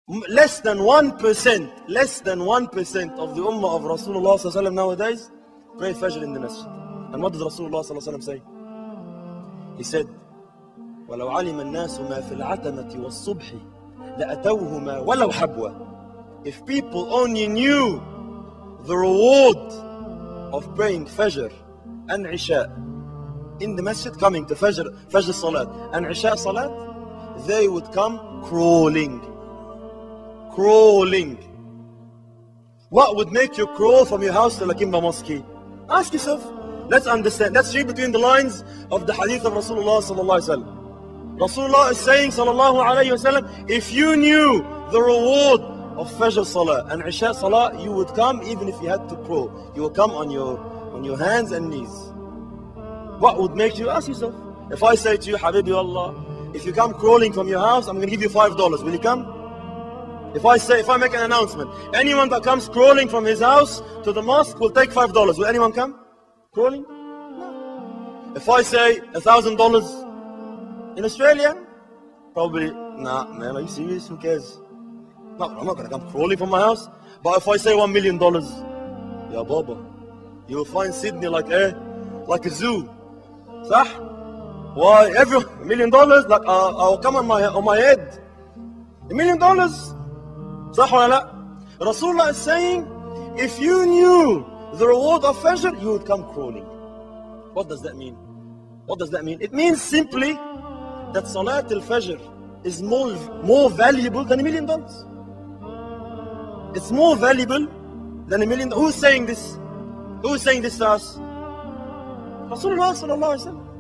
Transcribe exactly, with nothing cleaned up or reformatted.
Less than one percent, less than one percent of the ummah of Rasulullah sallallahu alaihi wasallam nowadays pray Fajr in the masjid. And what does Rasulullah sallallahu alaihi wasallam say? He said, وَلَوْ عَلِمَ النَّاسُ مَا فِي الْعَتَمَةِ وَالصُّبْحِ لَأَتَوْهُمَا وَلَوْ حَبْوَ. If people only knew the reward of praying Fajr and Isha in the masjid, coming to Fajr, Fajr Salat and Isha Salat, they would come crawling. Crawling. What would make you crawl from your house to Lakimba Mosque? Ask yourself. Let's understand. Let's read between the lines of the hadith of Rasulullah sallallahu alaihi wasallam. Rasulullah is saying sallallahu alayhi wasallam, if you knew the reward of Fajr Salah and Isha Salah, you would come even if you had to crawl. You will come on your on your hands and knees. What would make you? Ask yourself. If I say to you, Habibi Allah, if you come crawling from your house, I'm going to give you five dollars. Will you come? If I say, if I make an announcement, anyone that comes crawling from his house to the mosque will take five dollars. Will anyone come? Crawling? No. If I say a thousand dollars in Australia, probably, nah, man, are you serious? Who cares? No, I'm not going to come crawling from my house. But if I say one million dollars, ya Baba, you will find Sydney like a, like a zoo. Sah? Why? Every million dollars, like uh, I'll come on my on my head. A million dollars. Sah wa la? Rasulullah is saying, if you knew the reward of Fajr, you would come crawling. What does that mean? What does that mean? It means simply that Salat al-Fajr is more, more valuable than a million dollars. It's more valuable than a million dollars. Who's saying this? Who's saying this to us? Rasulullah sallallahu alaihi wasallam.